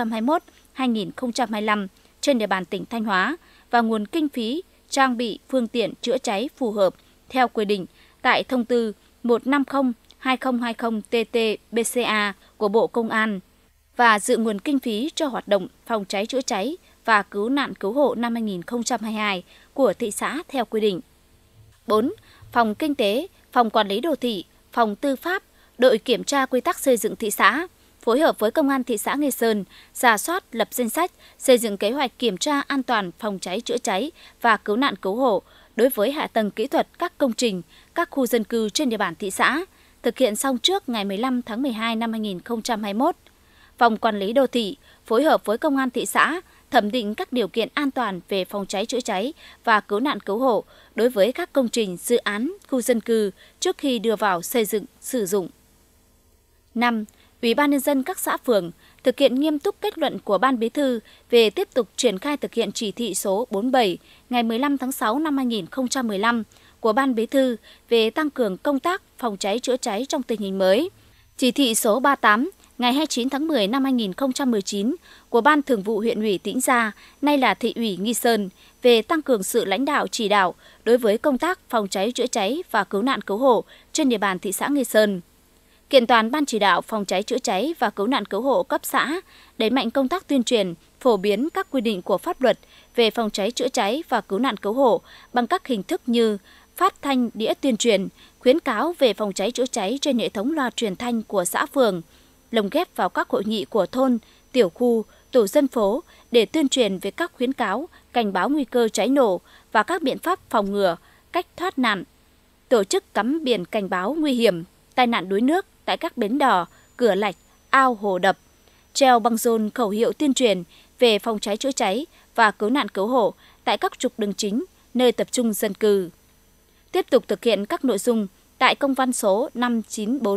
2021-2025 trên địa bàn tỉnh Thanh Hóa và nguồn kinh phí trang bị phương tiện chữa cháy phù hợp theo quy định tại thông tư 150/2020/TT-BCA của Bộ Công an và dự nguồn kinh phí cho hoạt động phòng cháy chữa cháy và cứu nạn cứu hộ năm 2022 của thị xã theo quy định. 4. Phòng Kinh tế, Phòng Quản lý Đô thị, Phòng Tư pháp, đội kiểm tra quy tắc xây dựng thị xã phối hợp với Công an thị xã Nghi Sơn rà soát, lập danh sách, xây dựng kế hoạch kiểm tra an toàn phòng cháy chữa cháy và cứu nạn cứu hộ đối với hạ tầng kỹ thuật các công trình, các khu dân cư trên địa bàn thị xã, thực hiện xong trước ngày 15 tháng 12 năm 2021. Phòng Quản lý Đô thị phối hợp với Công an thị xã thẩm định các điều kiện an toàn về phòng cháy chữa cháy và cứu nạn cứu hộ đối với các công trình, dự án, khu dân cư trước khi đưa vào xây dựng, sử dụng. 5. Ủy ban Nhân dân các xã phường thực hiện nghiêm túc kết luận của Ban Bí thư về tiếp tục triển khai thực hiện chỉ thị số 47 ngày 15 tháng 6 năm 2015 của Ban Bí thư về tăng cường công tác phòng cháy chữa cháy trong tình hình mới. Chỉ thị số 38 ngày 29 tháng 10 năm 2019 của Ban Thường vụ huyện ủy Tĩnh Gia, nay là Thị ủy Nghi Sơn, về tăng cường sự lãnh đạo chỉ đạo đối với công tác phòng cháy chữa cháy và cứu nạn cứu hộ trên địa bàn thị xã Nghi Sơn. Kiện toàn Ban chỉ đạo phòng cháy chữa cháy và cứu nạn cứu hộ cấp xã, đẩy mạnh công tác tuyên truyền, phổ biến các quy định của pháp luật về phòng cháy chữa cháy và cứu nạn cứu hộ bằng các hình thức như phát thanh đĩa tuyên truyền, khuyến cáo về phòng cháy chữa cháy trên hệ thống loa truyền thanh của xã phường, lồng ghép vào các hội nghị của thôn, tiểu khu, tổ dân phố để tuyên truyền về các khuyến cáo, cảnh báo nguy cơ cháy nổ và các biện pháp phòng ngừa, cách thoát nạn. Tổ chức cắm biển cảnh báo nguy hiểm, tai nạn đuối nước tại các bến đò, cửa lạch, ao hồ đập, treo băng rôn khẩu hiệu tuyên truyền về phòng cháy chữa cháy và cứu nạn cứu hộ tại các trục đường chính, nơi tập trung dân cư. Tiếp tục thực hiện các nội dung tại công văn số 594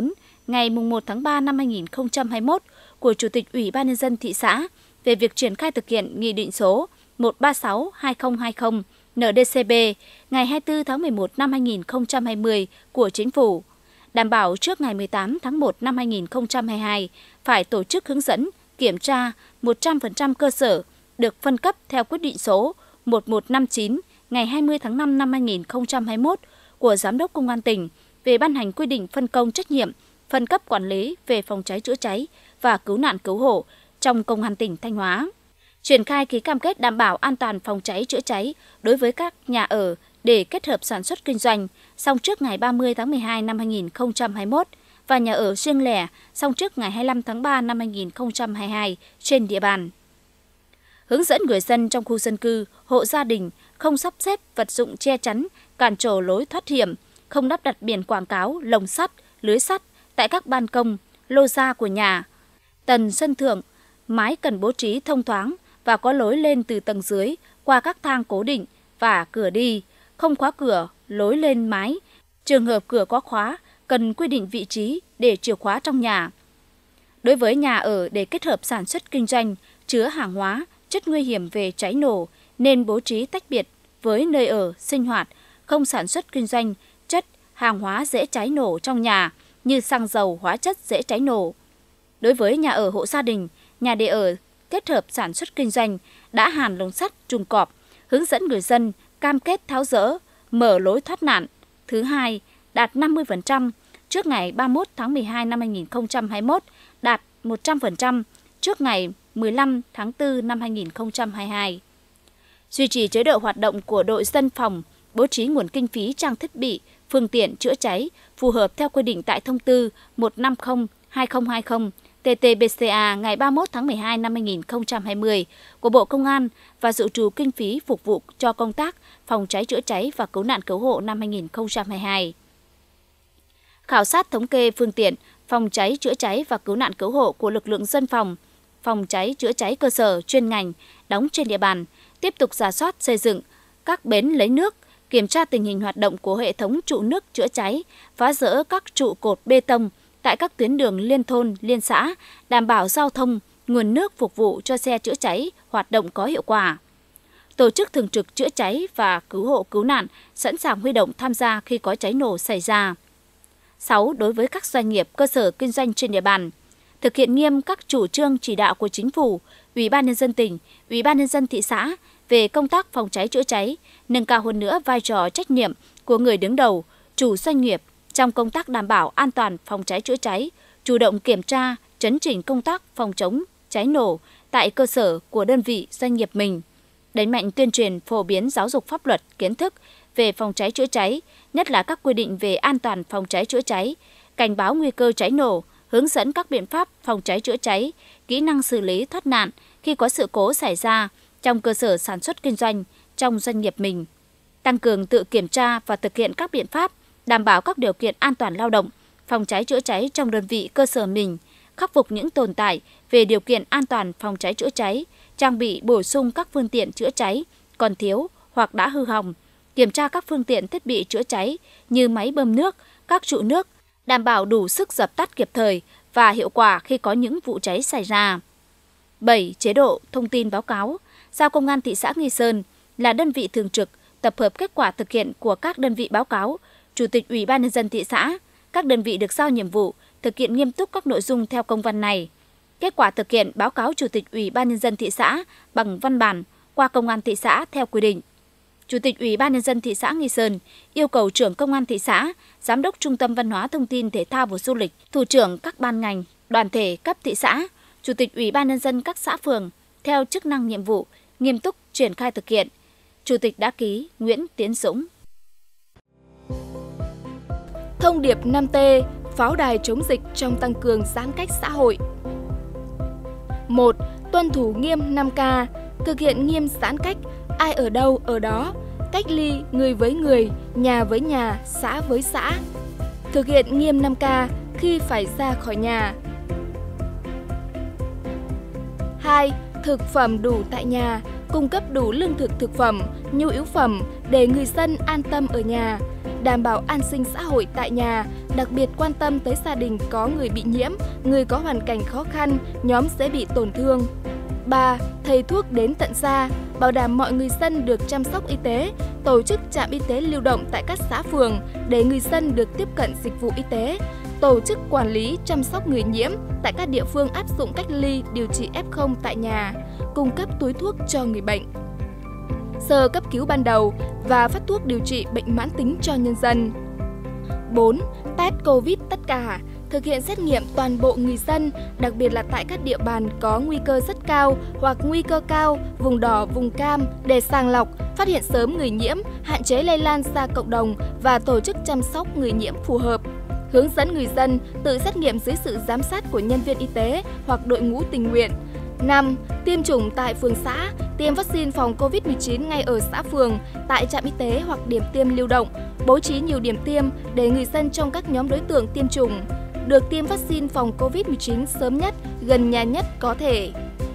ngày 1 tháng 3 năm 2021 của Chủ tịch Ủy ban Nhân dân thị xã về việc triển khai thực hiện Nghị định số 136/2020 NĐ-CP ngày 24 tháng 11 năm 2020 của Chính phủ, đảm bảo trước ngày 18 tháng 1 năm 2022 phải tổ chức hướng dẫn, kiểm tra 100% cơ sở được phân cấp theo quyết định số 1159 ngày 20 tháng 5 năm 2021 của Giám đốc Công an tỉnh về ban hành quy định phân công trách nhiệm, phân cấp quản lý về phòng cháy chữa cháy và cứu nạn cứu hộ trong Công an tỉnh Thanh Hóa. Triển khai ký cam kết đảm bảo an toàn phòng cháy chữa cháy đối với các nhà ở để kết hợp sản xuất kinh doanh xong trước ngày 30 tháng 12 năm 2021 và nhà ở riêng lẻ xong trước ngày 25 tháng 3 năm 2022 trên địa bàn. Hướng dẫn người dân trong khu dân cư, hộ gia đình không sắp xếp vật dụng che chắn, cản trở lối thoát hiểm, không lắp đặt biển quảng cáo, lồng sắt, lưới sắt tại các ban công, lô gia của nhà. Tầng sân thượng, mái cần bố trí thông thoáng và có lối lên từ tầng dưới qua các thang cố định và cửa đi, không khóa cửa, lối lên mái. Trường hợp cửa có khóa, cần quy định vị trí để chìa khóa trong nhà. Đối với nhà ở để kết hợp sản xuất kinh doanh, chứa hàng hóa, chất nguy hiểm về cháy nổ, nên bố trí tách biệt với nơi ở, sinh hoạt, không sản xuất kinh doanh, chất, hàng hóa dễ cháy nổ trong nhà như xăng dầu, hóa chất dễ cháy nổ. Đối với nhà ở hộ gia đình, nhà để ở kết hợp sản xuất kinh doanh đã hàn lồng sắt, chuồng cọp, hướng dẫn người dân cam kết tháo dỡ, mở lối thoát nạn. Thứ hai, đạt 50% trước ngày 31 tháng 12 năm 2021, đạt 100% trước ngày 15 tháng 4 năm 2022. Duy trì chế độ hoạt động của đội dân phòng, bố trí nguồn kinh phí trang thiết bị, phương tiện chữa cháy phù hợp theo quy định tại thông tư 150/2020 TT-BCA ngày 31 tháng 12 năm 2020 của Bộ Công an và dự trù kinh phí phục vụ cho công tác phòng cháy chữa cháy và cứu nạn cứu hộ năm 2022. Khảo sát thống kê phương tiện phòng cháy chữa cháy và cứu nạn cứu hộ của lực lượng dân phòng, phòng cháy chữa cháy cơ sở chuyên ngành đóng trên địa bàn, tiếp tục rà soát xây dựng các bến lấy nước, kiểm tra tình hình hoạt động của hệ thống trụ nước chữa cháy, phá dỡ các trụ cột bê tông tại các tuyến đường liên thôn, liên xã, đảm bảo giao thông, nguồn nước phục vụ cho xe chữa cháy hoạt động có hiệu quả. Tổ chức thường trực chữa cháy và cứu hộ cứu nạn sẵn sàng huy động tham gia khi có cháy nổ xảy ra. 6. Đối với các doanh nghiệp, cơ sở kinh doanh trên địa bàn, thực hiện nghiêm các chủ trương chỉ đạo của Chính phủ, Ủy ban Nhân dân tỉnh, Ủy ban Nhân dân thị xã về công tác phòng cháy chữa cháy, nâng cao hơn nữa vai trò trách nhiệm của người đứng đầu, chủ doanh nghiệp trong công tác đảm bảo an toàn phòng cháy chữa cháy, chủ động kiểm tra, chấn chỉnh công tác phòng chống cháy nổ tại cơ sở của đơn vị doanh nghiệp mình, đẩy mạnh tuyên truyền phổ biến giáo dục pháp luật, kiến thức về phòng cháy chữa cháy, nhất là các quy định về an toàn phòng cháy chữa cháy, cảnh báo nguy cơ cháy nổ, hướng dẫn các biện pháp phòng cháy chữa cháy, kỹ năng xử lý thoát nạn khi có sự cố xảy ra trong cơ sở sản xuất kinh doanh, trong doanh nghiệp mình. Tăng cường tự kiểm tra và thực hiện các biện pháp đảm bảo các điều kiện an toàn lao động, phòng cháy chữa cháy trong đơn vị cơ sở mình, khắc phục những tồn tại về điều kiện an toàn phòng cháy chữa cháy, trang bị bổ sung các phương tiện chữa cháy còn thiếu hoặc đã hư hỏng, kiểm tra các phương tiện thiết bị chữa cháy như máy bơm nước, các trụ nước, đảm bảo đủ sức dập tắt kịp thời và hiệu quả khi có những vụ cháy xảy ra. 7. Chế độ thông tin báo cáo, giao Công an thị xã Nghi Sơn là đơn vị thường trực tập hợp kết quả thực hiện của các đơn vị báo cáo, Chủ tịch Ủy ban Nhân dân thị xã. Các đơn vị được giao nhiệm vụ thực hiện nghiêm túc các nội dung theo công văn này. Kết quả thực hiện báo cáo Chủ tịch Ủy ban Nhân dân thị xã bằng văn bản qua Công an thị xã theo quy định. Chủ tịch Ủy ban Nhân dân thị xã Nghi Sơn yêu cầu trưởng Công an thị xã, Giám đốc Trung tâm Văn hóa Thông tin Thể thao và Du lịch, thủ trưởng các ban ngành, đoàn thể cấp thị xã, Chủ tịch Ủy ban Nhân dân các xã phường theo chức năng nhiệm vụ nghiêm túc triển khai thực hiện. Chủ tịch đã ký Nguyễn Tiến Dũng. Thông điệp 5T, pháo đài chống dịch trong tăng cường giãn cách xã hội. 1. Tuân thủ nghiêm 5K, thực hiện nghiêm giãn cách, ai ở đâu ở đó, cách ly người với người, nhà với nhà, xã với xã. Thực hiện nghiêm 5K khi phải ra khỏi nhà. 2. Thực phẩm đủ tại nhà, cung cấp đủ lương thực thực phẩm, nhu yếu phẩm để người dân an tâm ở nhà, đảm bảo an sinh xã hội tại nhà, đặc biệt quan tâm tới gia đình có người bị nhiễm, người có hoàn cảnh khó khăn, nhóm dễ bị tổn thương. 3. Thầy thuốc đến tận gia, bảo đảm mọi người dân được chăm sóc y tế, tổ chức trạm y tế lưu động tại các xã phường để người dân được tiếp cận dịch vụ y tế, tổ chức quản lý chăm sóc người nhiễm tại các địa phương áp dụng cách ly điều trị F0 tại nhà, cung cấp túi thuốc cho người bệnh, sơ cấp cứu ban đầu và phát thuốc điều trị bệnh mãn tính cho nhân dân. 4. Test Covid tất cả, thực hiện xét nghiệm toàn bộ người dân, đặc biệt là tại các địa bàn có nguy cơ rất cao hoặc nguy cơ cao, vùng đỏ, vùng cam để sàng lọc, phát hiện sớm người nhiễm, hạn chế lây lan ra cộng đồng và tổ chức chăm sóc người nhiễm phù hợp. Hướng dẫn người dân tự xét nghiệm dưới sự giám sát của nhân viên y tế hoặc đội ngũ tình nguyện. 5. Tiêm chủng tại phường xã, tiêm vaccine phòng Covid-19 ngay ở xã phường, tại trạm y tế hoặc điểm tiêm lưu động, bố trí nhiều điểm tiêm để người dân trong các nhóm đối tượng tiêm chủng được tiêm vaccine phòng Covid-19 sớm nhất, gần nhà nhất có thể.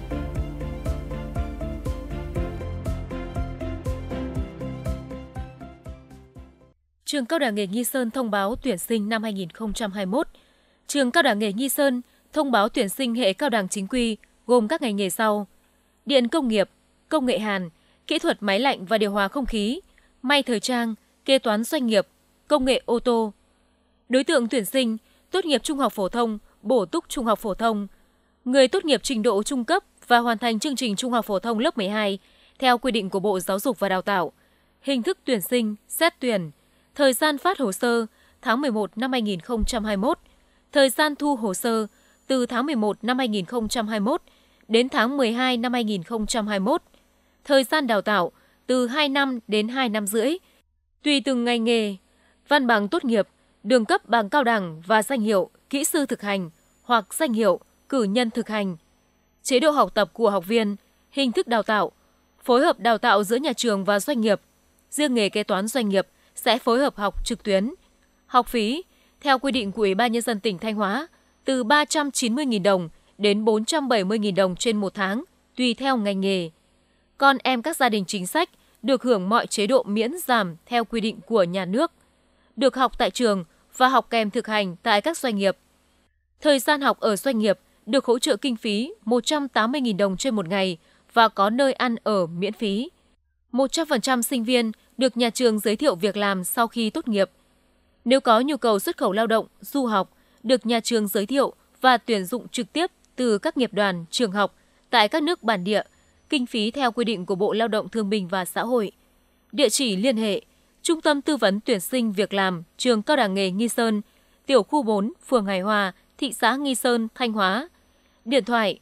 Trường Cao đẳng nghề Nghi Sơn thông báo tuyển sinh năm 2021. Trường Cao đẳng nghề Nghi Sơn thông báo tuyển sinh hệ cao đẳng chính quy gồm các ngành nghề sau: điện công nghiệp, công nghệ hàn, kỹ thuật máy lạnh và điều hòa không khí, may thời trang, kế toán doanh nghiệp, công nghệ ô tô. Đối tượng tuyển sinh tốt nghiệp trung học phổ thông, bổ túc trung học phổ thông, người tốt nghiệp trình độ trung cấp và hoàn thành chương trình trung học phổ thông lớp 12 theo quy định của Bộ Giáo dục và Đào tạo. Hình thức tuyển sinh, xét tuyển, thời gian phát hồ sơ tháng 11 năm 2021, thời gian thu hồ sơ từ tháng 11 năm 2021 đến tháng 12 năm 2021, thời gian đào tạo từ 2 năm đến 2 năm rưỡi, tùy từng ngành nghề, văn bằng tốt nghiệp, đường cấp bằng cao đẳng và danh hiệu kỹ sư thực hành hoặc danh hiệu cử nhân thực hành. Chế độ học tập của học viên, hình thức đào tạo, phối hợp đào tạo giữa nhà trường và doanh nghiệp. Riêng nghề kế toán doanh nghiệp sẽ phối hợp học trực tuyến. Học phí, theo quy định của Ủy ban Nhân dân tỉnh Thanh Hóa, từ 390.000 đồng đến 470.000 đồng trên một tháng, tùy theo ngành nghề. Con em các gia đình chính sách được hưởng mọi chế độ miễn giảm theo quy định của nhà nước, được học tại trường và học kèm thực hành tại các doanh nghiệp. Thời gian học ở doanh nghiệp được hỗ trợ kinh phí 180.000 đồng trên một ngày và có nơi ăn ở miễn phí. 100% sinh viên được nhà trường giới thiệu việc làm sau khi tốt nghiệp. Nếu có nhu cầu xuất khẩu lao động, du học, được nhà trường giới thiệu và tuyển dụng trực tiếp từ các nghiệp đoàn, trường học tại các nước bản địa, kinh phí theo quy định của Bộ Lao động Thương binh và Xã hội. Địa chỉ liên hệ: Trung tâm Tư vấn Tuyển sinh Việc làm Trường Cao đẳng nghề Nghi Sơn, tiểu khu 4, phường Hải Hòa, thị xã Nghi Sơn, Thanh Hóa. Điện thoại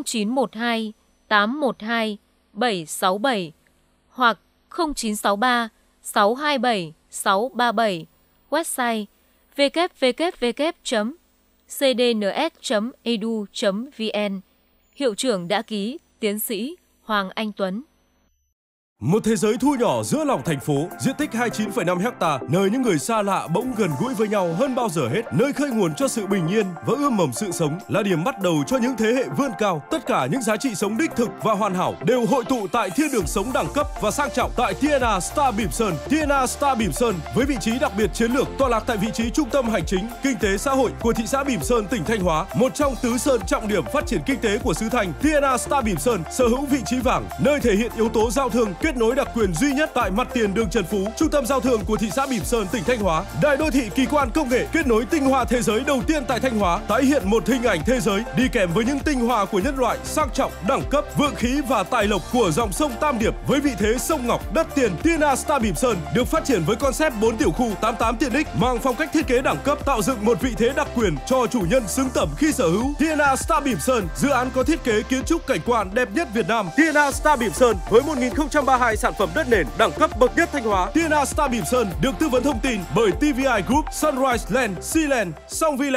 0912 812 767 hoặc 0963 627 637. Website www.cdns.edu.vn. Hiệu trưởng đã ký Tiến sĩ Hoàng Anh Tuấn. Một thế giới thu nhỏ giữa lòng thành phố, diện tích 29,5 ha, nơi những người xa lạ bỗng gần gũi với nhau hơn bao giờ hết, nơi khơi nguồn cho sự bình yên và ươm mầm sự sống, là điểm bắt đầu cho những thế hệ vươn cao. Tất cả những giá trị sống đích thực và hoàn hảo đều hội tụ tại thiên đường sống đẳng cấp và sang trọng tại TNA Star Bỉm Sơn. TNA Star Bỉm Sơn với vị trí đặc biệt chiến lược, tọa lạc tại vị trí trung tâm hành chính, kinh tế xã hội của thị xã Bỉm Sơn, tỉnh Thanh Hóa, một trong tứ sơn trọng điểm phát triển kinh tế của xứ Thanh. TNA Star Bỉm Sơn sở hữu vị trí vàng, nơi thể hiện yếu tố giao thương kết nối đặc quyền duy nhất tại mặt tiền đường Trần Phú, trung tâm giao thương của thị xã Bỉm Sơn, tỉnh Thanh Hóa. Đại đô thị kỳ quan công nghệ kết nối tinh hoa thế giới đầu tiên tại Thanh Hóa, tái hiện một hình ảnh thế giới đi kèm với những tinh hoa của nhân loại, sang trọng, đẳng cấp, vượng khí và tài lộc của dòng sông Tam Điệp với vị thế sông ngọc đất tiền. TNA Star Bỉm Sơn được phát triển với concept 4 tiểu khu 88 tiện ích, mang phong cách thiết kế đẳng cấp, tạo dựng một vị thế đặc quyền cho chủ nhân xứng tầm khi sở hữu. TNA Star Bỉm Sơn, dự án có thiết kế kiến trúc cảnh quan đẹp nhất Việt Nam. TNA Star Bỉm Sơn với 1032 sản phẩm đất nền đẳng cấp bậc nhất Thanh Hóa. TNA Star Bỉm Sơn được tư vấn thông tin bởi TVI Group, Sunrise Land, Sealand, Songviland.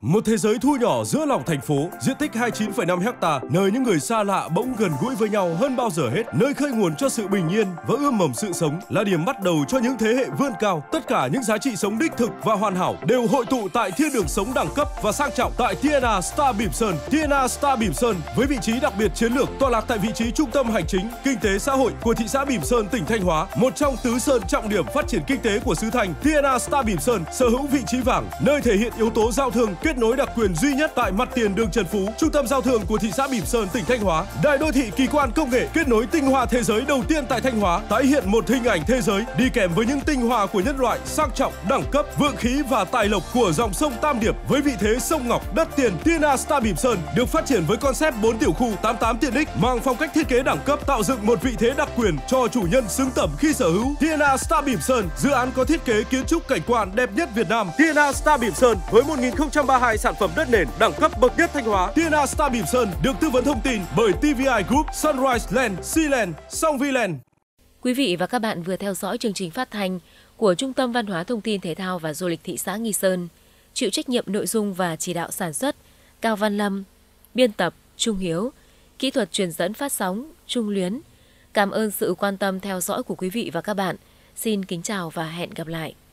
Một thế giới thu nhỏ giữa lòng thành phố, diện tích 29,5 ha, nơi những người xa lạ bỗng gần gũi với nhau hơn bao giờ hết, nơi khơi nguồn cho sự bình yên và ươm mầm sự sống, là điểm bắt đầu cho những thế hệ vươn cao. Tất cả những giá trị sống đích thực và hoàn hảo đều hội tụ tại thiên đường sống đẳng cấp và sang trọng tại TNA Star Bỉm Sơn. TNA Star Bỉm Sơn với vị trí đặc biệt chiến lược tọa lạc tại vị trí trung tâm hành chính, kinh tế xã hội của thị xã Bỉm Sơn, tỉnh Thanh Hóa, một trong tứ sơn trọng điểm phát triển kinh tế của xứ Thanh. TNA Star Bỉm Sơn sở hữu vị trí vàng, nơi thể hiện yếu tố giao thương kết nối đặc quyền duy nhất tại mặt tiền đường Trần Phú, trung tâm giao thương của thị xã Bỉm Sơn, tỉnh Thanh Hóa. Đại đô thị kỳ quan công nghệ kết nối tinh hoa thế giới đầu tiên tại Thanh Hóa, tái hiện một hình ảnh thế giới đi kèm với những tinh hoa của nhân loại, sang trọng, đẳng cấp, vượng khí và tài lộc của dòng sông Tam Điệp với vị thế sông ngọc đất tiền. TNA Star Bỉm Sơn được phát triển với concept 4 tiểu khu 88 tiện ích, mang phong cách thiết kế đẳng cấp, tạo dựng một vị thế đặc quyền cho chủ nhân xứng tầm khi sở hữu. TNA Star Bỉm Sơn, dự án có thiết kế kiến trúc cảnh quan đẹp nhất Việt Nam. TNA Star Bỉm Sơn với 1032 sản phẩm đất nền đẳng cấp bậc nhất Thanh Hóa. TNA Star Bỉm Sơn được tư vấn thông tin bởi TVI Group, Sunrise Land, Sealand, Songviland. Quý vị và các bạn vừa theo dõi chương trình phát thanh của Trung tâm Văn hóa Thông tin Thể thao và Du lịch thị xã Nghi Sơn. Chịu trách nhiệm nội dung và chỉ đạo sản xuất Cao Văn Lâm, biên tập Trung Hiếu, kỹ thuật truyền dẫn phát sóng Trung Luyến. Cảm ơn sự quan tâm theo dõi của quý vị và các bạn. Xin kính chào và hẹn gặp lại.